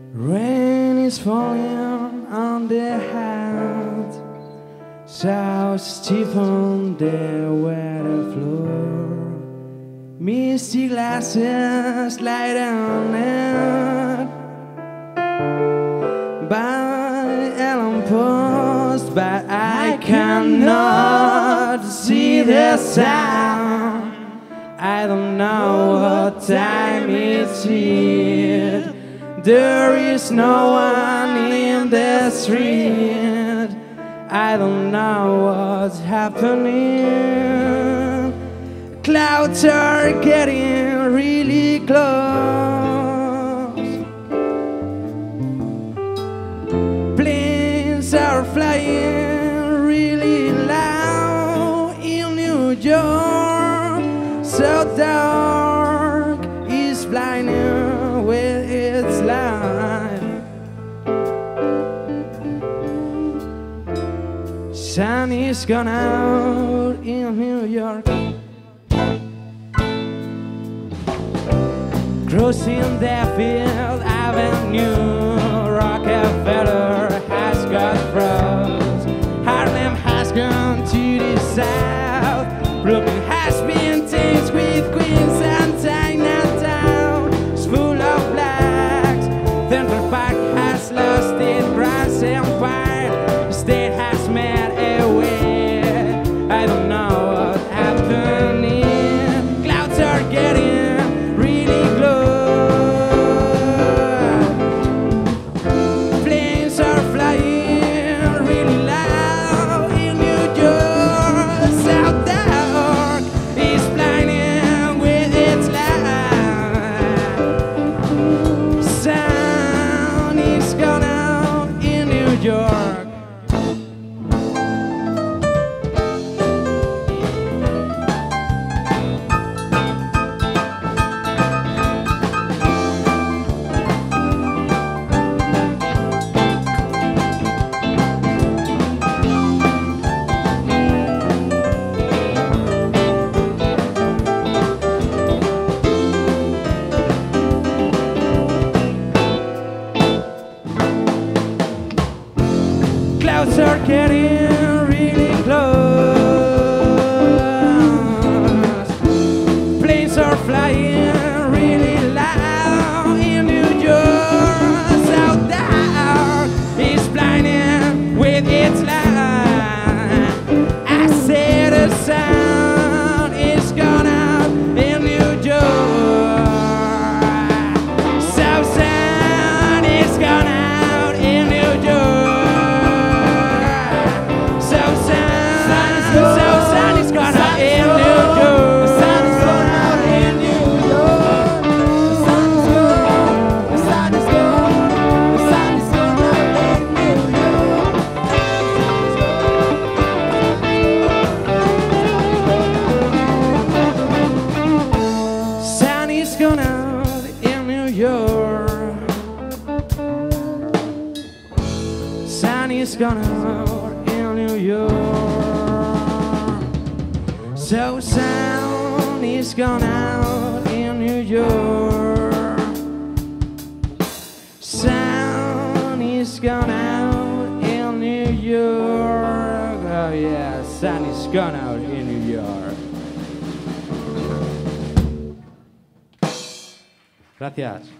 Rain is falling on their head, so stiff on the wet floor. Misty glasses light on it by a lamppost, but I cannot see the sun. I don't know what time it is. There is no one in the street. I don't know what's happening. Clouds are getting really close. Planes are flying really loud in New York. So dark is blinding with its light. Sun is gone out in New York. Crossing the Fifth Avenue, Rockefeller has got froze. Harlem has gone to the south. Brooklyn has been tinged with Queens and Chinatown. It's full of blacks. Central Park has lost its brass empire. The state has made a way. I don't know what's happening. Clouds are getting really close. Planes are flying really loud in New York. South dark is blinding with its light. Sun is gone out in New York. Clouds are getting really close. Planes are flying really loud in New York. South dark is blinding with its light. I said the sun is gone out in New York. South sun is gone out in New York. Gone out in New York. Sun is gone out in New York. So sun is gone out in New York. Sun is gone out in New York. Oh yeah, sun is gone out in New York. Gracias.